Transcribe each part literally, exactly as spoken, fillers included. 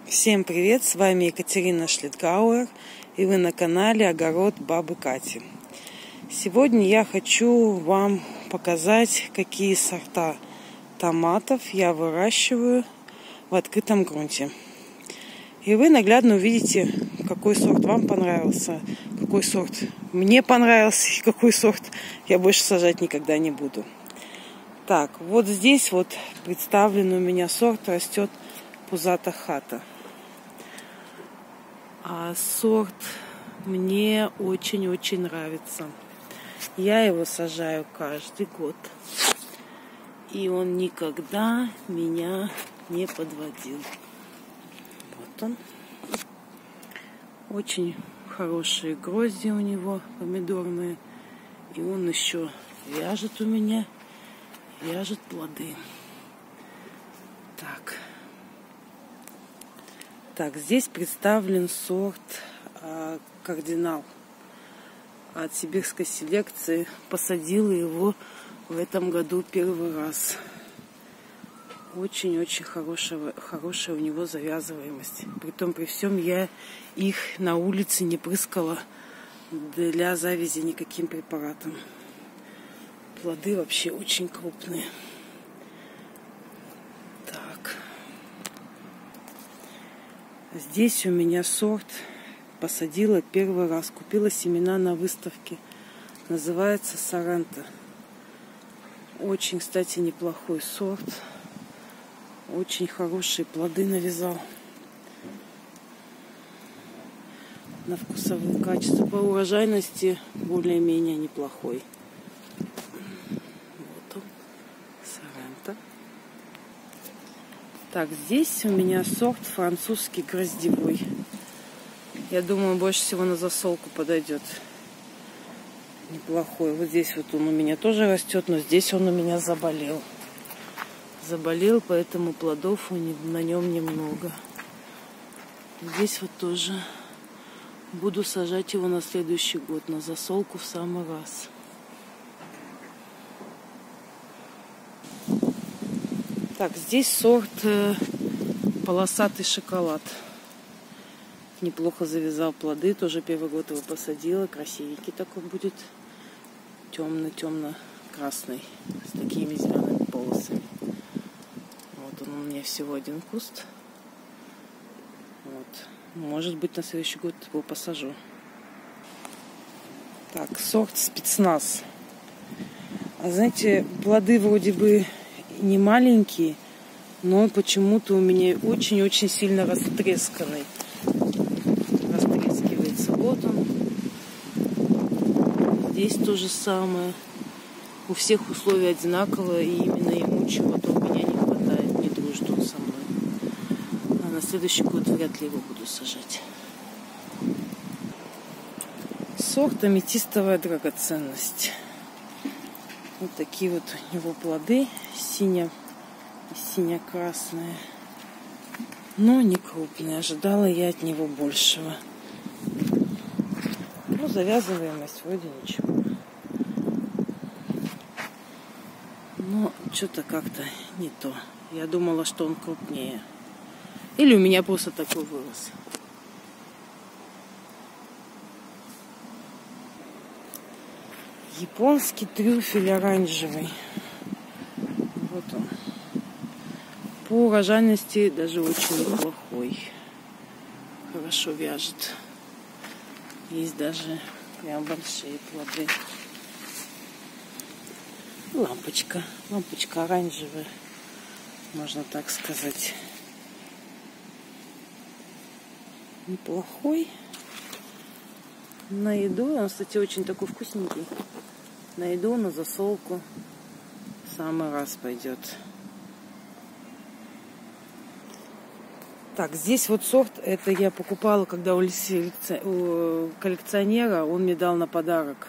Всем привет, с вами Екатерина Шлитгауэр, и вы на канале Огород Бабы Кати. Сегодня я хочу вам показать, какие сорта томатов я выращиваю в открытом грунте. И вы наглядно увидите, какой сорт вам понравился, какой сорт мне понравился и какой сорт я больше сажать никогда не буду. Так, вот здесь вот представлен у меня сорт, растет Пузата хата. А сорт мне очень-очень нравится. Я его сажаю каждый год. И он никогда меня не подводил. Вот он. Очень хорошие грозди у него, помидорные. И он еще вяжет у меня, вяжет плоды. Так. Так, здесь представлен сорт э, кардинал от сибирской селекции. Посадила его в этом году первый раз. Очень-очень хорошая, хорошая у него завязываемость. Притом при всем я их на улице не прыскала для завязи никаким препаратом. Плоды вообще очень крупные. Здесь у меня сорт посадила первый раз. Купила семена на выставке. Называется Соренто. Очень, кстати, неплохой сорт. Очень хорошие плоды навязал. На вкусовые качества. По урожайности более-менее неплохой. Вот он. Соренто. Так, здесь у меня сорт французский гроздевой. Я думаю, больше всего на засолку подойдет. Неплохой. Вот здесь вот он у меня тоже растет, но здесь он у меня заболел. Заболел, поэтому плодов на нем немного. Здесь вот тоже буду сажать его на следующий год, на засолку в самый раз. Так, здесь сорт э, полосатый шоколад. Неплохо завязал плоды. Тоже первый год его посадила. Красивенький такой будет. Темно-темно-красный. С такими зелеными полосами. Вот он у меня всего один куст. Вот. Может быть, на следующий год его посажу. Так, сорт спецназ. А знаете, плоды вроде бы не маленькие, но почему-то у меня очень-очень сильно растресканный. Растрескивается. Вот он. Здесь то же самое. У всех условия одинаковые, и именно ему чего-то у меня не хватает. Не дружит он со мной. А на следующий год вряд ли его буду сажать. Сорт аметистовая драгоценность. Вот такие вот у него плоды, сине, сине-красные, но не крупные. Ожидала я от него большего. Ну, завязываемость вроде ничего. Но что-то как-то не то. Я думала, что он крупнее. Или у меня просто такой вырос. Японский трюфель оранжевый. Вот он. По урожайности даже очень неплохой. Хорошо вяжет. Есть даже прям большие плоды. Лампочка. Лампочка оранжевая. Можно так сказать. Неплохой. На еду. Он, кстати, очень такой вкусненький. На еду, на засолку в самый раз пойдет. Так, здесь вот сорт, это я покупала, когда у коллекционера, он мне дал на подарок.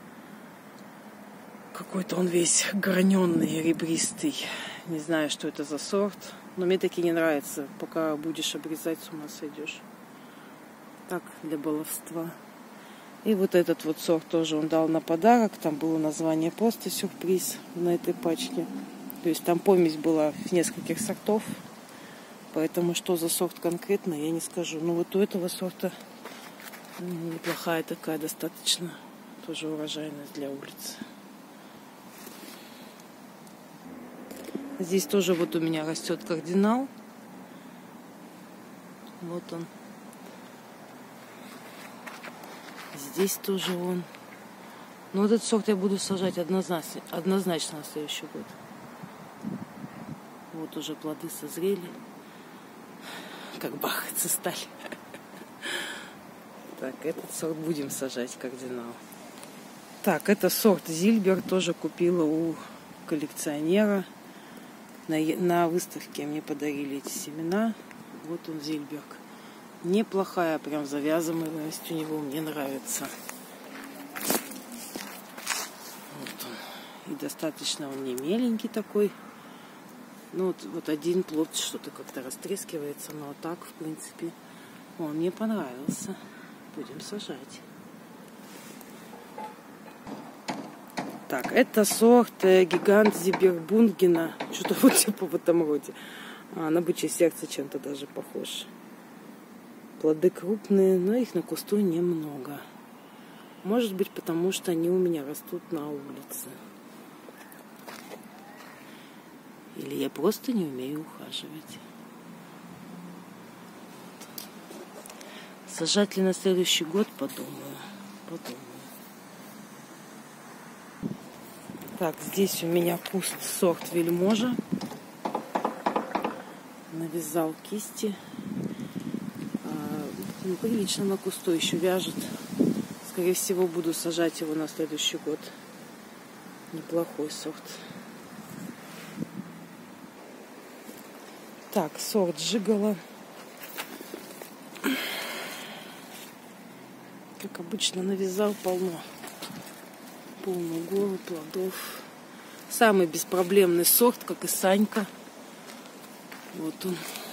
Какой-то он весь граненый, ребристый. Не знаю, что это за сорт, но мне таки не нравится. Пока будешь обрезать, с ума сойдешь. Так, для баловства. И вот этот вот сорт тоже он дал на подарок. Там было название просто сюрприз на этой пачке. То есть там помесь была в нескольких сортов. Поэтому что за сорт конкретно, я не скажу. Но вот у этого сорта неплохая такая достаточно тоже урожайность для улицы. Здесь тоже вот у меня растет кардинал. Вот он. Здесь тоже он. Но этот сорт я буду сажать однозначно, однозначно на следующий год. Вот уже плоды созрели. Как бархатцы стали. Так, этот сорт будем сажать, кардинал. Так, это сорт Зильбер. Тоже купила у коллекционера. На, на выставке мне подарили эти семена. Вот он, Зильберг. Неплохая прям завязываемость у него, мне нравится. Вот он. И достаточно он не меленький такой. Ну вот, вот один плод что-то как-то растрескивается, но так, в принципе, он мне понравился. Будем сажать. Так, это сорт э, гигант Зибербунгена. Что-то вот типа в этом роде. А, на бычье сердце чем-то даже похож. Плоды крупные, но их на кусту немного. Может быть, потому что они у меня растут на улице. Или я просто не умею ухаживать. Сажать ли на следующий год, подумаю. Подумаю. Так, здесь у меня куст сорт Вельможа. Навязал кисти. А, ну, прилично на кусту еще вяжет. Скорее всего, буду сажать его на следующий год. Неплохой сорт. Так, сорт Жигала. Как обычно, навязал полно. Полную гору плодов. Самый беспроблемный сорт, как и Санька. Вот он.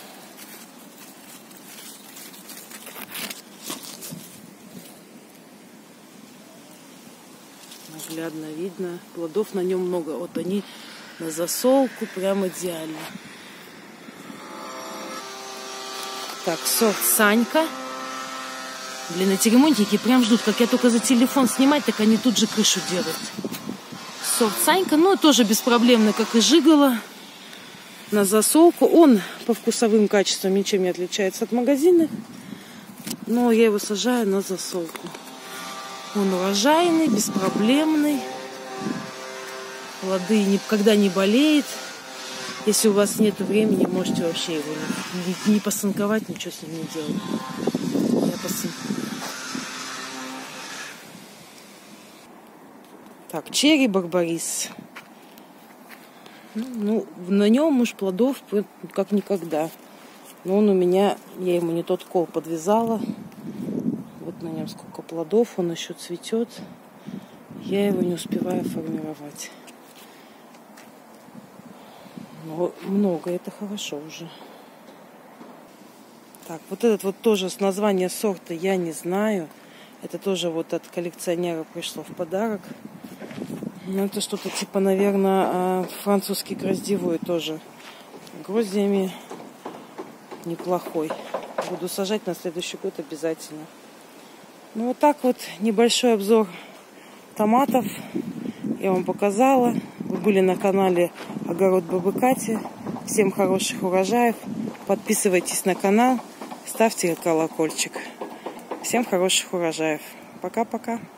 Наглядно видно. Плодов на нем много. Вот они на засолку прям идеально. Так, сорт Санька. Блин, эти ремонтники прям ждут, как я только за телефон снимать, так они тут же крышу делают. Сорт Санька, ну, тоже беспроблемный, как и Жигала. На засолку. Он по вкусовым качествам ничем не отличается от магазина. Но я его сажаю на засолку. Он урожайный, беспроблемный. Плоды никогда не болеет. Если у вас нет времени, можете вообще его не, не посынковать, ничего с ним не делать. Я посынку. Так, черри барбарис. Ну, ну, на нем уж плодов как никогда. Но он у меня, я ему не тот кол подвязала. Вот на нем сколько плодов, он еще цветет. Я его не успеваю формировать. Но много, это хорошо уже. Так, вот этот вот тоже с названия сорта я не знаю. Это тоже вот от коллекционера пришло в подарок. Ну, это что-то типа, наверное, французский гроздевой тоже. Гроздьями неплохой. Буду сажать на следующий год обязательно. Ну, вот так вот небольшой обзор томатов. Я вам показала. Вы были на канале Огород Бабы Кати. Всем хороших урожаев. Подписывайтесь на канал. Ставьте колокольчик. Всем хороших урожаев. Пока-пока.